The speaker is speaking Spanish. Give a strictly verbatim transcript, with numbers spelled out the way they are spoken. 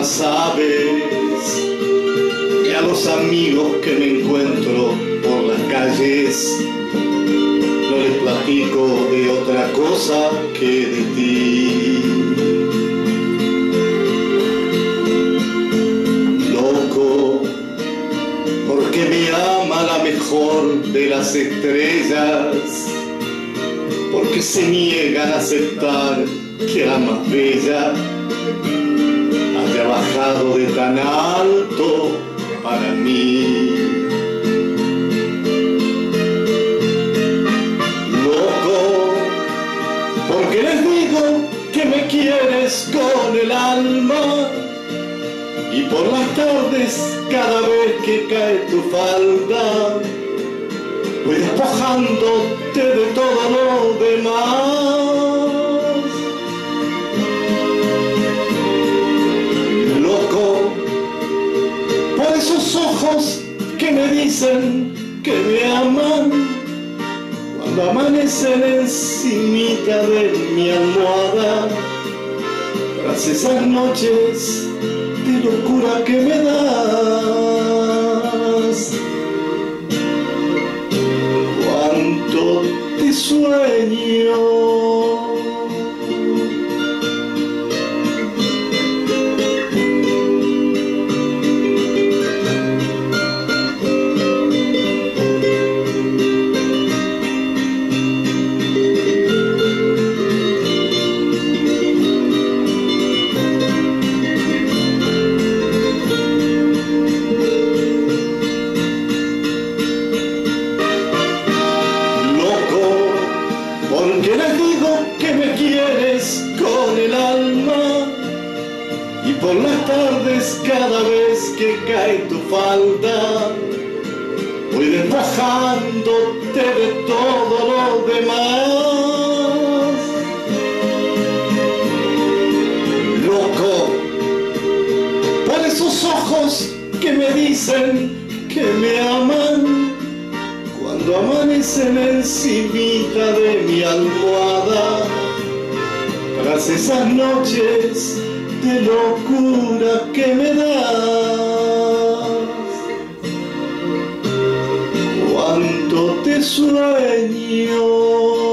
las aves y a los amigos que me encuentro por las calles. No les platico de otra cosa que de ti. Loco, porque me ama la mejor de las estrellas, porque se niegan a aceptar que la más bella haya bajado de tan alto para mí. Loco, porque les digo que me quieres con el alma, y por las tardes cada vez que cae tu falda voy despojándote de todo lo demás. Loco, por esos ojos que me dicen que me aman, cuando amanecen encimita de mi almohada, tras esas noches de locura que me das. Cuánto te sueño. Porque les digo que me quieres con el alma, y por las tardes cada vez que cae tu falda voy despojándote de todo lo demás. Loco, por esos ojos que me dicen que me aman, cuando amanecen encimita de mi almohada, tras esas noches de locura que me das. Cuánto te sueño.